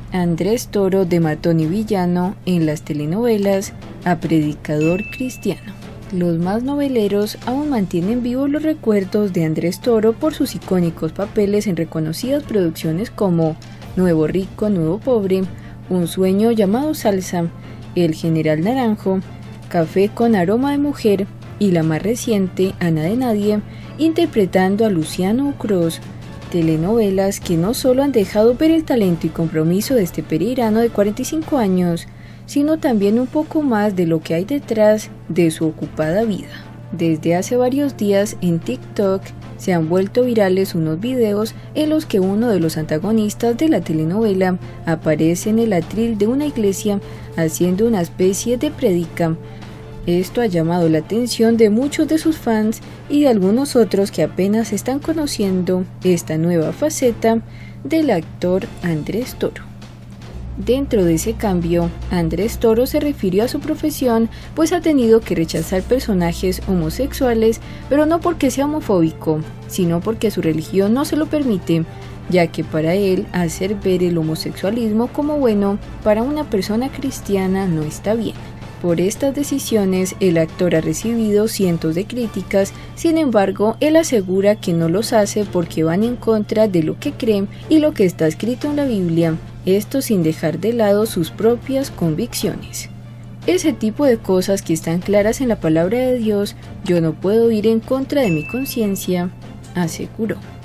Andrés Toro de matón y villano en las telenovelas a predicador cristiano. Los más noveleros aún mantienen vivos los recuerdos de Andrés Toro por sus icónicos papeles en reconocidas producciones como Nuevo Rico, Nuevo Pobre, Un sueño llamado Salsa, El General Naranjo, Café con aroma de mujer y la más reciente, Ana de Nadie, interpretando a Luciano Ucros. Telenovelas que no solo han dejado ver el talento y compromiso de este pereirano de 45 años, sino también un poco más de lo que hay detrás de su ocupada vida. Desde hace varios días en TikTok se han vuelto virales unos videos en los que uno de los antagonistas de la telenovela aparece en el atril de una iglesia haciendo una especie de prédica. Esto ha llamado la atención de muchos de sus fans y de algunos otros que apenas están conociendo esta nueva faceta del actor Andrés Toro. Dentro de ese cambio, Andrés Toro se refirió a su profesión, pues ha tenido que rechazar personajes homosexuales, pero no porque sea homofóbico, sino porque su religión no se lo permite, ya que para él hacer ver el homosexualismo como bueno para una persona cristiana no está bien. Por estas decisiones, el actor ha recibido cientos de críticas, sin embargo, él asegura que no los hace porque van en contra de lo que creen y lo que está escrito en la Biblia, esto sin dejar de lado sus propias convicciones. Ese tipo de cosas que están claras en la palabra de Dios, yo no puedo ir en contra de mi conciencia, aseguró.